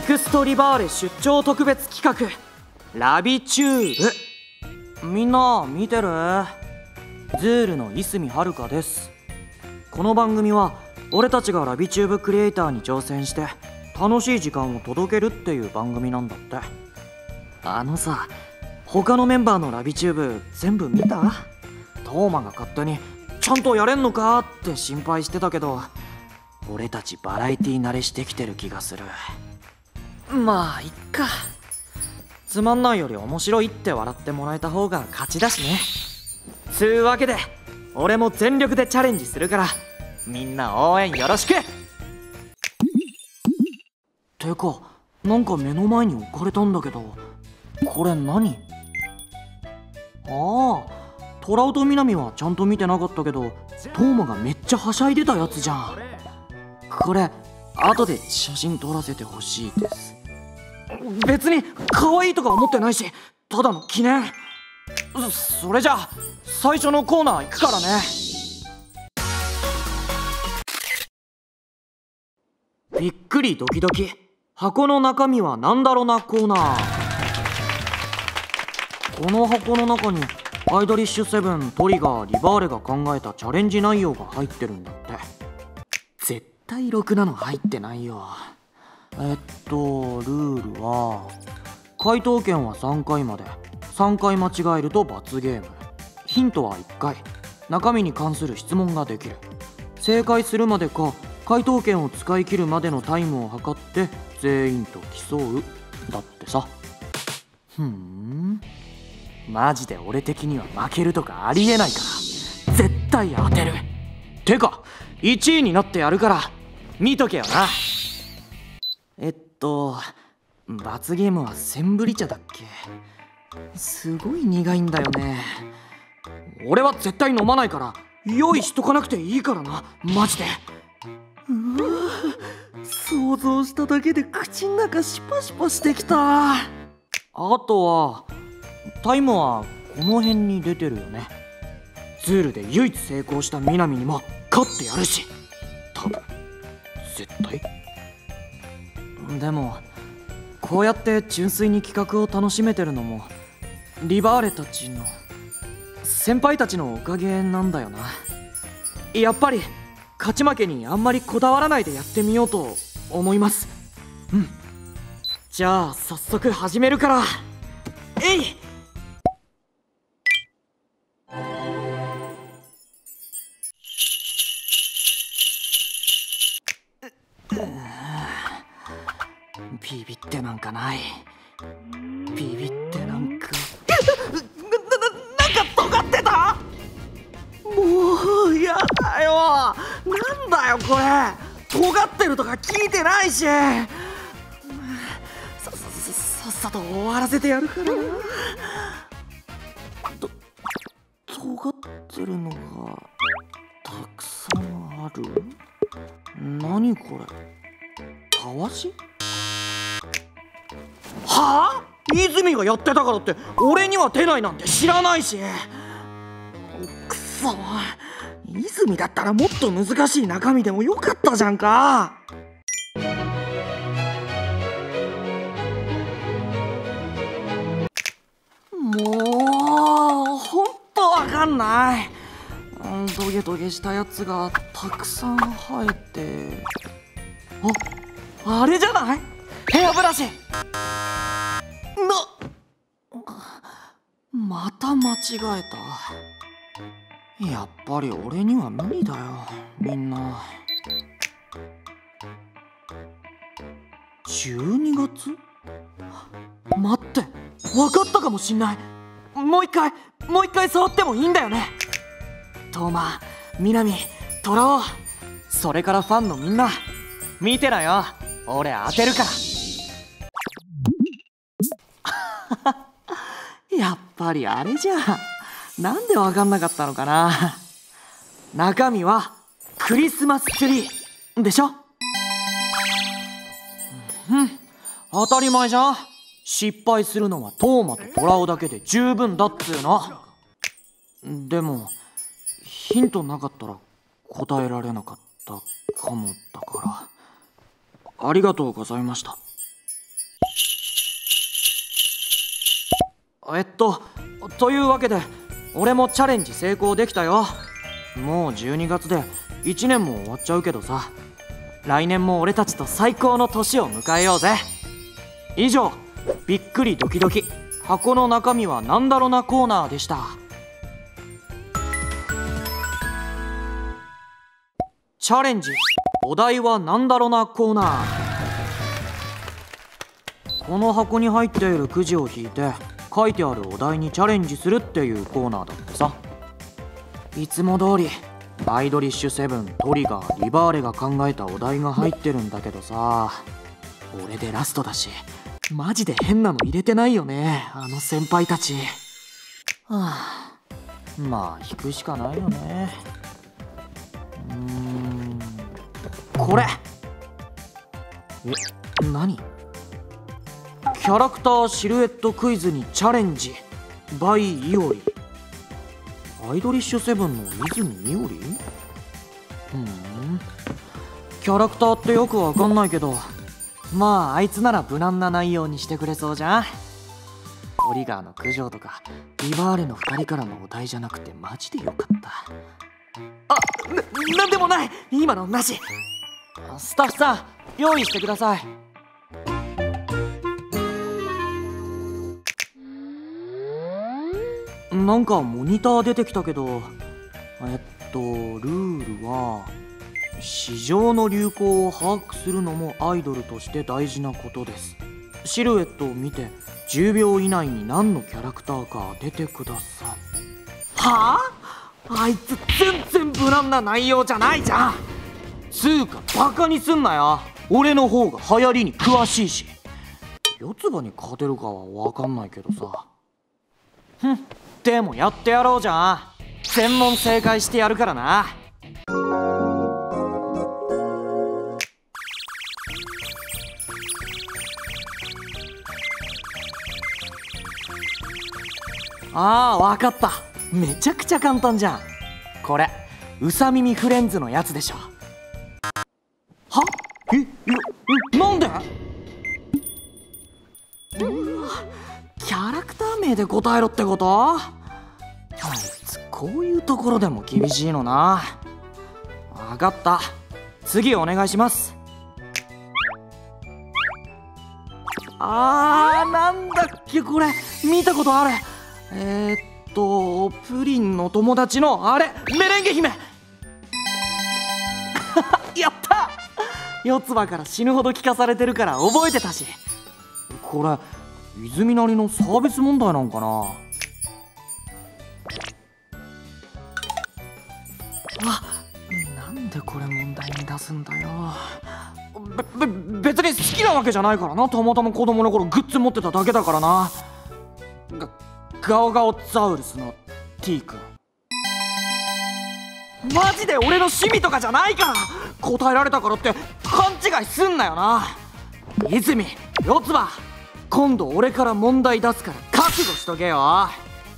クストリバーレ出張特別企画ラビチューブ。みんな見てる？ズールのいすみはるかです。この番組は俺たちがラビチューブクリエイターに挑戦して楽しい時間を届けるっていう番組なんだって。さ、他のメンバーのラビチューブ全部見た？トーマが勝手にちゃんとやれんのかって心配してたけど、俺たちバラエティ慣れしてきてる気がする。まあいっか。つまんないより面白いって笑ってもらえた方が勝ちだしね。つうわけで俺も全力でチャレンジするからみんな応援よろしく。てかなんか目の前に置かれたんだけど、これ何？トラウとミナミはちゃんと見てなかったけど、トーマがめっちゃはしゃいでたやつじゃん。これ後で写真撮らせてほしいです。別に可愛いとか思ってないし、ただの記念。それじゃあ最初のコーナー行くからね。びっくりドキドキ箱の中身はなんだろなコーナー。この箱の中にアイドリッシュセブン、トリガー、リバーレが考えたチャレンジ内容が入ってるんだって。絶対ろくなの入ってないよ。ルールは回答権は3回まで、3回間違えると罰ゲーム。ヒントは1回、中身に関する質問ができる。正解するまでか回答権を使い切るまでのタイムを測って全員と競うだってさ。マジで俺的には負けるとかありえないから絶対当てる。てか1位になってやるから見とけよな。罰ゲームはセンブリ茶だっけ？すごい苦いんだよね。俺は絶対飲まないから用意しとかなくていいからな、マジで。想像しただけで口ん中シパシパしてきた。あとはタイムはこの辺に出てるよね。ズールで唯一成功したミナミにも勝ってやるし、多分絶対。でもこうやって純粋に企画を楽しめてるのもリバーレたちの先輩たちのおかげなんだよな。やっぱり勝ち負けにあんまりこだわらないでやってみようと思います。じゃあ早速始めるから。えい！ビビってなんかない。ビビってなんかなんか尖ってた。もうやだよ。なんだよこれ、尖ってるとか聞いてないし。さっさと終わらせてやるからな。尖ってるのがたくさんある。何これ、たわし？はあ？泉がやってたからって俺には出ないなんて知らないし。くそ、泉だったらもっと難しい中身でもよかったじゃんか。もうほんとわかんない。トゲトゲしたやつがたくさん生えて、あれじゃない？ヘアブラシ。また間違えた。やっぱり俺には無理だよ、みんな。12月？待って、分かったかもしんない。もう一回触ってもいいんだよね。トーマ、ミナミ、トラオ、それからファンのみんな見てなよ、俺当てるから。やっぱりあれじゃん。なんで分かんなかったのかな。中身はクリスマスツリーでしょ。当たり前じゃん。失敗するのはトーマとトラオだけで十分だっつうの。でもヒントなかったら答えられなかったかもだから。ありがとうございました。 というわけで俺もチャレンジ成功できたよ。もう12月で1年も終わっちゃうけどさ、来年も俺たちと最高の年を迎えようぜ。以上、びっくりドキドキ箱の中身はなんだろなコーナーでした。チャレンジお題はなんだろなコーナー。この箱に入っているくじを引いて書いてあるお題にチャレンジするっていうコーナーだってさ。いつも通りアイドリッシュセブン、トリガー、リバーレが考えたお題が入ってるんだけどさ、俺でラストだしマジで変なの入れてないよね、あの先輩たち。はあ、まあ引くしかないよね。これ何？キャラクターシルエットクイズにチャレンジ by イオリ。アイドリッシュセブンの泉イオリ？キャラクターってよくわかんないけど、まああいつなら無難な内容にしてくれそうじゃん。トリガーの九条とかリバーレの2人からのお題じゃなくてマジでよかった。なんでもない、今のなし。スタッフさん用意してください。なんかモニター出てきたけど、ルールは市場の流行を把握するのもアイドルとして大事なことです。シルエットを見て10秒以内に何のキャラクターか当ててください。はあ？あいつ全然無難な内容じゃないじゃん。つうかバカにすんなよ、俺の方が流行りに詳しいし。四つ葉に勝てるかは分かんないけどさ。でもやってやろうじゃん。全問正解してやるからな。ああ、わかった。めちゃくちゃ簡単じゃん。これうさ耳フレンズのやつでしょ。は？なんで？キャラクター名で答えろってこと？あいつこういうところでも厳しいのな。わかった、次お願いします。なんだっけこれ、見たことある。プリンの友達のあれ、メレンゲ姫やった、四つ葉から死ぬほど聞かされてるから覚えてたし。これ泉なりのサービス問題なんかな。なんでこれ問題に出すんだよ。別に好きなわけじゃないからな。たまたま子供の頃グッズ持ってただけだからな。ガオガオザウルスの T 君、マジで俺の趣味とかじゃないから。答えられたからって勘違いすんなよな。泉、四つ葉、今度俺から問題出すから覚悟しとけよ。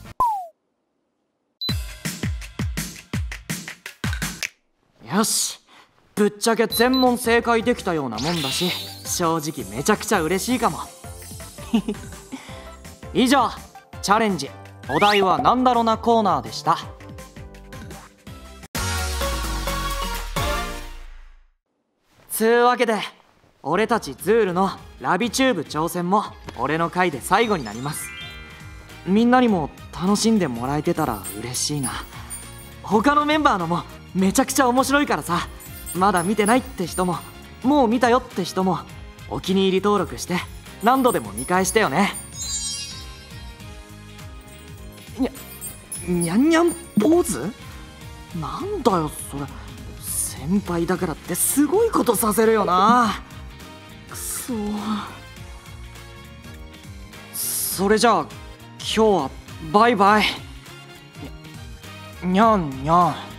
よし、ぶっちゃけ全問正解できたようなもんだし、正直めちゃくちゃ嬉しいかも以上、チャレンジお題はなんだろなコーナーでした。つうわけで俺たちズールのラビチューブ挑戦も俺の回で最後になります。みんなにも楽しんでもらえてたら嬉しいな。他のメンバーのもめちゃくちゃ面白いからさ、まだ見てないって人ももう見たよって人もお気に入り登録して何度でも見返してよね。にゃんにゃんポーズ？なんだよそれ。先輩だからってすごいことさせるよな。くそ。それじゃあ今日はバイバイ。にゃんにゃん。